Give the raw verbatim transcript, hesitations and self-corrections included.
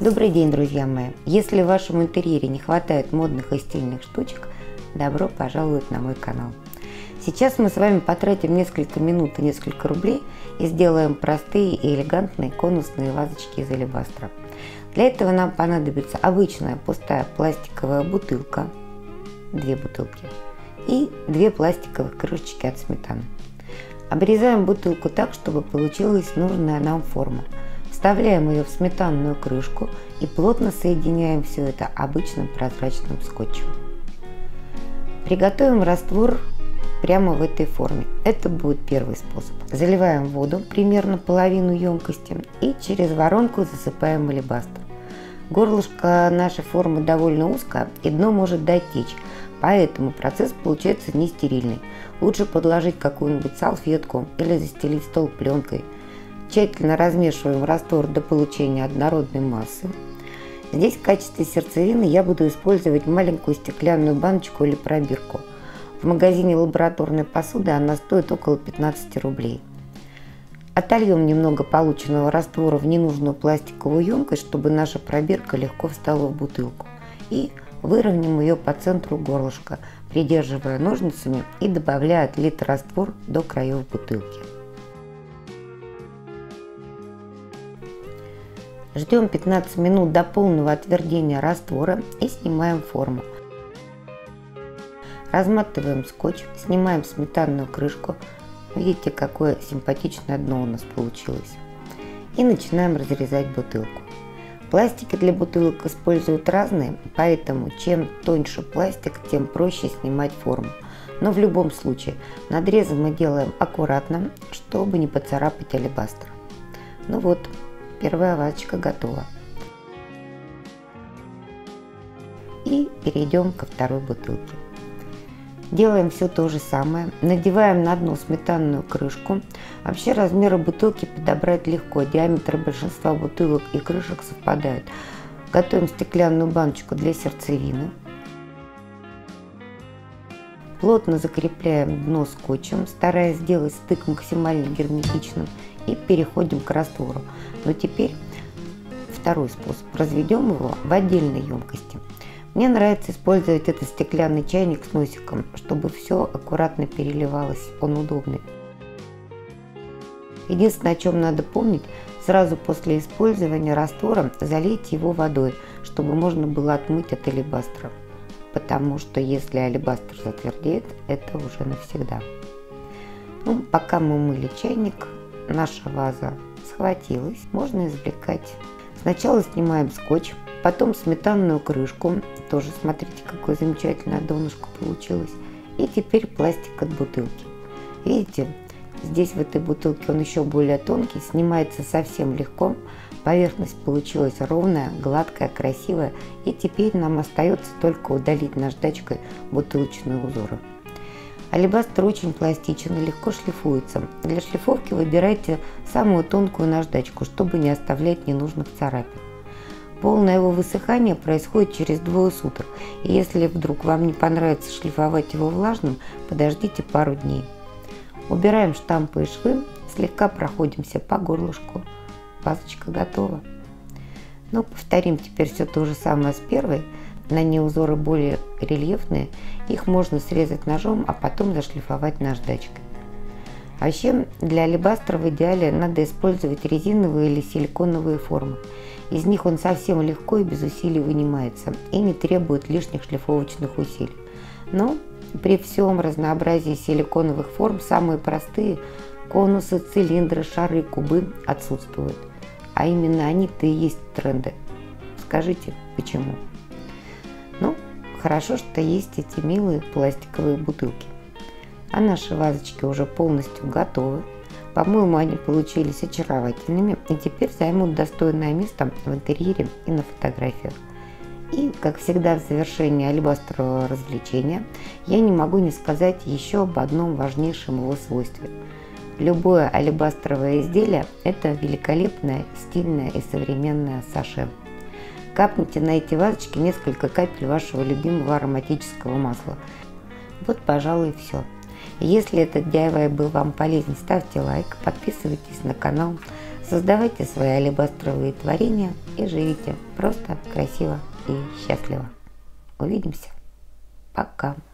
Добрый день, друзья мои! Если в вашем интерьере не хватает модных и стильных штучек, добро пожаловать на мой канал. Сейчас мы с вами потратим несколько минут и несколько рублей и сделаем простые и элегантные конусные вазочки из алебастра. Для этого нам понадобится обычная пустая пластиковая бутылка, две бутылки, и две пластиковых крышечки от сметаны. Обрезаем бутылку так, чтобы получилась нужная нам форма. Вставляем ее в сметанную крышку и плотно соединяем все это обычным прозрачным скотчем. Приготовим раствор прямо в этой форме. Это будет первый способ. Заливаем воду, примерно половину емкости, и через воронку засыпаем алебастр. Горлышко нашей формы довольно узкое, и дно может дать течь, поэтому процесс получается не стерильный. Лучше подложить какую-нибудь салфетку или застелить стол пленкой. Тщательно размешиваем раствор до получения однородной массы. Здесь в качестве сердцевины я буду использовать маленькую стеклянную баночку или пробирку. В магазине лабораторной посуды она стоит около пятнадцати рублей. Отольем немного полученного раствора в ненужную пластиковую емкость, чтобы наша пробирка легко встала в бутылку. И выровняем ее по центру горлышка, придерживая ножницами и добавляя отлитый раствор до краев бутылки. Ждем пятнадцать минут до полного отвердения раствора и снимаем форму. Разматываем скотч, снимаем сметанную крышку. Видите, какое симпатичное дно у нас получилось. И начинаем разрезать бутылку. Пластики для бутылок используют разные, поэтому чем тоньше пластик, тем проще снимать форму. Но в любом случае надрезы мы делаем аккуратно, чтобы не поцарапать алебастр. Ну вот. Первая вазочка готова. И перейдем ко второй бутылке. Делаем все то же самое. Надеваем на дно сметанную крышку. Вообще размеры бутылки подобрать легко. Диаметры большинства бутылок и крышек совпадают. Готовим стеклянную баночку для сердцевины. Плотно закрепляем дно скотчем, стараясь сделать стык максимально герметичным, и переходим к раствору. Но теперь второй способ. Разведем его в отдельной емкости. Мне нравится использовать этот стеклянный чайник с носиком, чтобы все аккуратно переливалось. Он удобный. Единственное, о чем надо помнить, сразу после использования раствора залейте его водой, чтобы можно было отмыть от алебастра. Потому что если алебастр затвердеет, это уже навсегда. Ну, пока мы мыли чайник, наша ваза схватилась, можно извлекать. Сначала снимаем скотч, потом сметанную крышку, тоже смотрите, какое замечательное донышко получилось, и теперь пластик от бутылки. Видите, здесь в этой бутылке он еще более тонкий, снимается совсем легко, поверхность получилась ровная, гладкая, красивая, и теперь нам остается только удалить наждачкой бутылочные узоры. Алебастр очень пластичен и легко шлифуется. Для шлифовки выбирайте самую тонкую наждачку, чтобы не оставлять ненужных царапин. Полное его высыхание происходит через двое суток, и если вдруг вам не понравится шлифовать его влажным, подождите пару дней. Убираем штампы и швы, слегка проходимся по горлышку. Вазочка готова. Но повторим теперь все то же самое с первой. На ней узоры более рельефные, их можно срезать ножом, а потом зашлифовать наждачкой. Вообще для алебастра в идеале надо использовать резиновые или силиконовые формы. Из них он совсем легко и без усилий вынимается и не требует лишних шлифовочных усилий. Но при всем разнообразии силиконовых форм самые простые конусы, цилиндры, шары, кубы отсутствуют. А именно они-то и есть тренды. Скажите, почему? Ну, хорошо, что есть эти милые пластиковые бутылки. А наши вазочки уже полностью готовы. По-моему, они получились очаровательными и теперь займут достойное место в интерьере и на фотографиях. И, как всегда, в завершении алебастрового развлечения я не могу не сказать еще об одном важнейшем его свойстве. Любое алебастровое изделие – это великолепное, стильное и современное саше. Капните на эти вазочки несколько капель вашего любимого ароматического масла. Вот, пожалуй, и все. Если этот ди ай вай был вам полезен, ставьте лайк, подписывайтесь на канал, Создавайте свои алебастровые творения и живите просто, красиво и счастливо. Увидимся. Пока.